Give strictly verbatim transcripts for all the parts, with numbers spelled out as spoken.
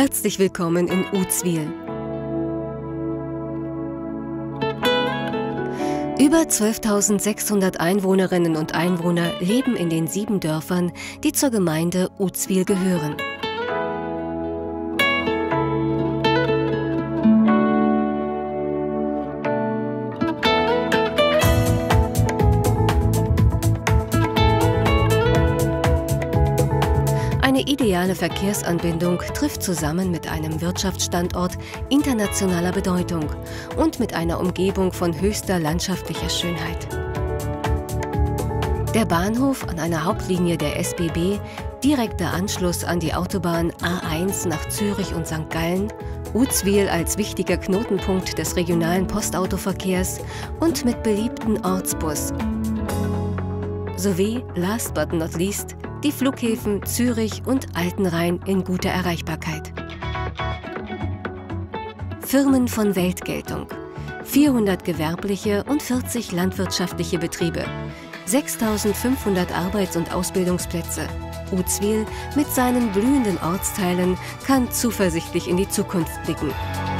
Herzlich willkommen in Uzwil. Über zwölftausendsechshundert Einwohnerinnen und Einwohner leben in den sieben Dörfern, die zur Gemeinde Uzwil gehören. Eine ideale Verkehrsanbindung trifft zusammen mit einem Wirtschaftsstandort internationaler Bedeutung und mit einer Umgebung von höchster landschaftlicher Schönheit. Der Bahnhof an einer Hauptlinie der S B B, direkter Anschluss an die Autobahn A eins nach Zürich und Sankt Gallen, Uzwil als wichtiger Knotenpunkt des regionalen Postautoverkehrs und mit beliebten Ortsbus. Sowie, last but not least, die Flughäfen Zürich und Altenrhein in guter Erreichbarkeit. Firmen von Weltgeltung, vierhundert gewerbliche und vierzig landwirtschaftliche Betriebe, sechstausendfünfhundert Arbeits- und Ausbildungsplätze. Uzwil mit seinen blühenden Ortsteilen kann zuversichtlich in die Zukunft blicken.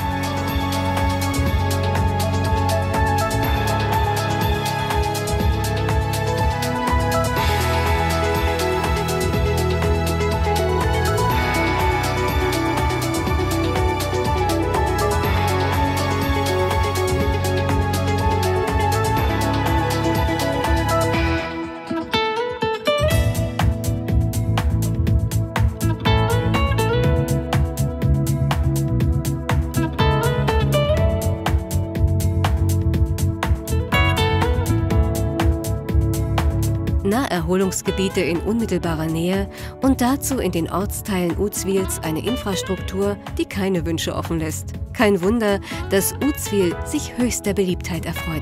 Naherholungsgebiete in unmittelbarer Nähe und dazu in den Ortsteilen Uzwils eine Infrastruktur, die keine Wünsche offen lässt. Kein Wunder, dass Uzwil sich höchster Beliebtheit erfreut.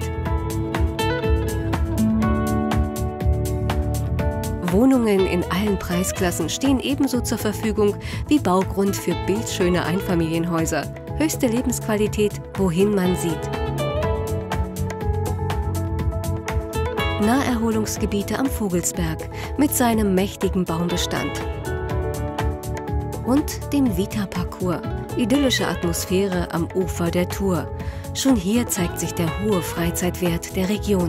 Wohnungen in allen Preisklassen stehen ebenso zur Verfügung wie Baugrund für bildschöne Einfamilienhäuser. Höchste Lebensqualität, wohin man sieht. Naherholungsgebiete am Vogelsberg mit seinem mächtigen Baumbestand und dem Vita-Parcours, idyllische Atmosphäre am Ufer der Thur. Schon hier zeigt sich der hohe Freizeitwert der Region.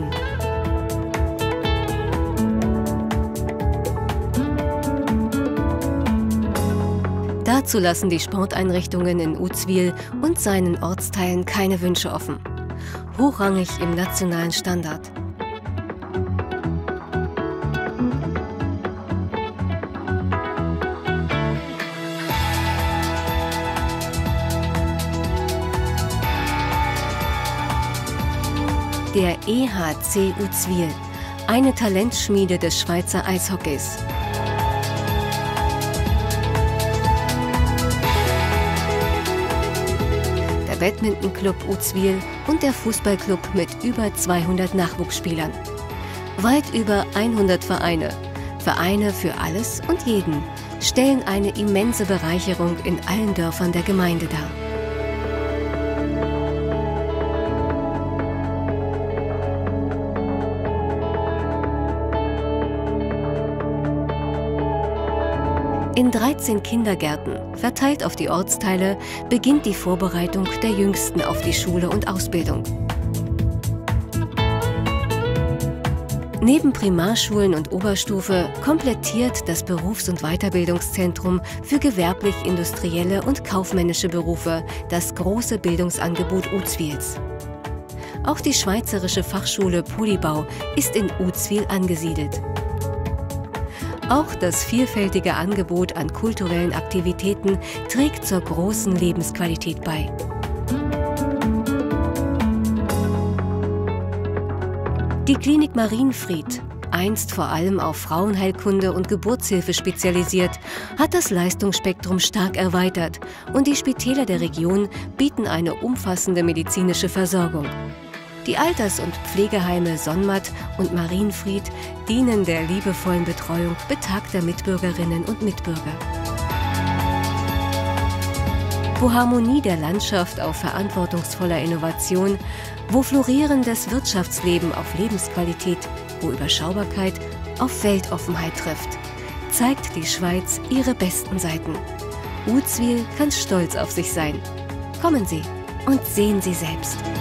Dazu lassen die Sporteinrichtungen in Uzwil und seinen Ortsteilen keine Wünsche offen. Hochrangig im nationalen Standard. Der E H C Uzwil, eine Talentschmiede des Schweizer Eishockeys. Der Badmintonclub Uzwil und der Fußballclub mit über zweihundert Nachwuchsspielern. Weit über hundert Vereine, Vereine für alles und jeden, stellen eine immense Bereicherung in allen Dörfern der Gemeinde dar. In dreizehn Kindergärten, verteilt auf die Ortsteile, beginnt die Vorbereitung der Jüngsten auf die Schule und Ausbildung. Neben Primarschulen und Oberstufe komplettiert das Berufs- und Weiterbildungszentrum für gewerblich-industrielle und kaufmännische Berufe das große Bildungsangebot Uzwils. Auch die Schweizerische Fachschule Polybau ist in Uzwil angesiedelt. Auch das vielfältige Angebot an kulturellen Aktivitäten trägt zur großen Lebensqualität bei. Die Klinik Marienfried, einst vor allem auf Frauenheilkunde und Geburtshilfe spezialisiert, hat das Leistungsspektrum stark erweitert und die Spitäler der Region bieten eine umfassende medizinische Versorgung. Die Alters- und Pflegeheime Sonnmatt und Marienfried dienen der liebevollen Betreuung betagter Mitbürgerinnen und Mitbürger. Wo Harmonie der Landschaft auf verantwortungsvoller Innovation, wo florierendes Wirtschaftsleben auf Lebensqualität, wo Überschaubarkeit auf Weltoffenheit trifft, zeigt die Schweiz ihre besten Seiten. Uzwil kann stolz auf sich sein. Kommen Sie und sehen Sie selbst.